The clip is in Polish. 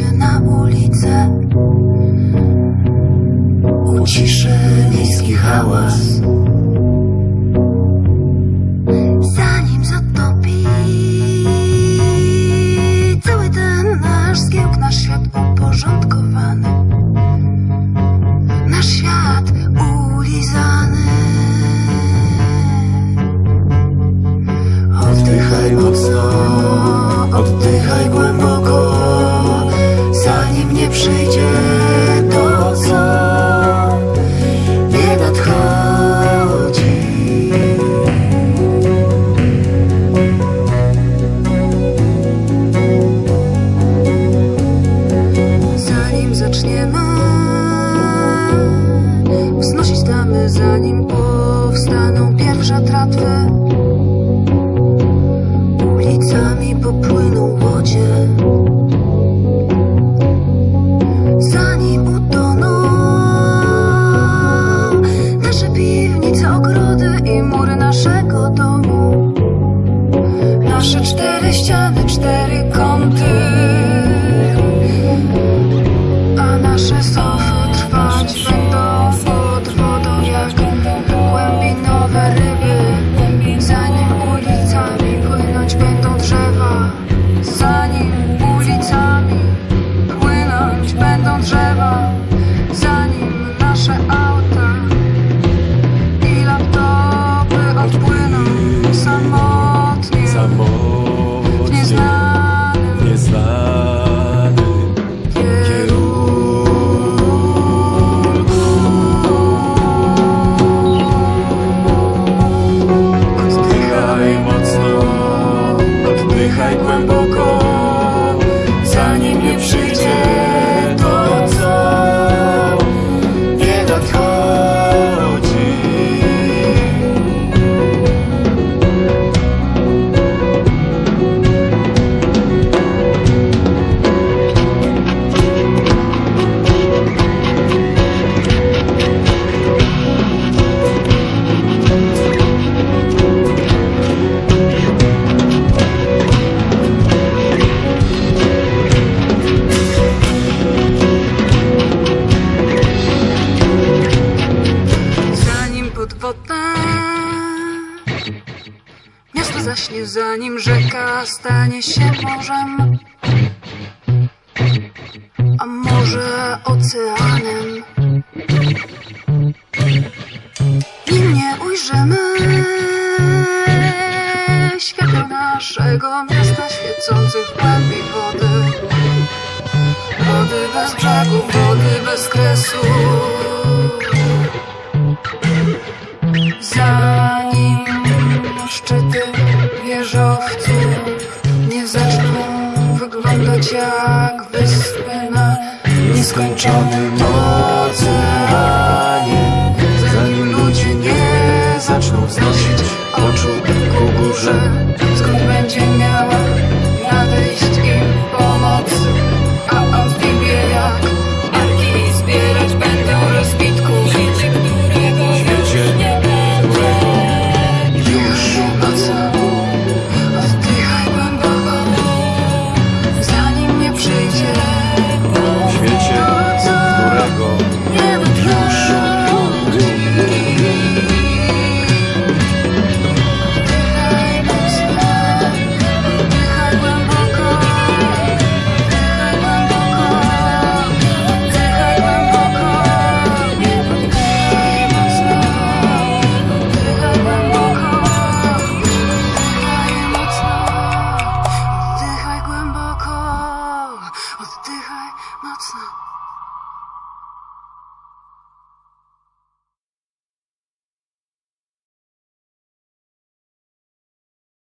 wyjdzie na ulicę, uciszy miejski hałas, zanim zatopi cały ten nasz zgiełk, nasz świat uporządkowany, nasz świat ulizany. Oddychaj mocno, oddychaj głęboko, zanim nie przyjdzie to, co nie nadchodzi. Zanim zaczniemy wznosić tamy, zanim powstaną pierwsze tratwy, ulicami popłyną łodzie, zanim utoną nasze piwnice, ogrody i mury naszego domu, nasze 4 ściany, 4 kąty, a nasze sofy trwać będą pod wodą jak głębinowe ryby. Zanim ulicami płynąć będą drzewa, zanim ulicami płynąć będą drzewa, zanim nasze auta i laptopy odpłyną samotnie w nieznanym kierunku. Oddychaj mocno, oddychaj głęboko, zanim nie przyjdzie to, co nie nadchodzi. Miasto zaśnie, zanim rzeka stanie się morzem, a morze oceanem. Nim nie ujrzymy światła naszego miasta świecących w głębi wody, wody bez brzegu, wody bez kresu. Zanim szczyty wieżowców nie zaczną wyglądać jak wyspy na nieskończonym oceanie, zanim ludzie nie zaczną wznosić oczu ku górze.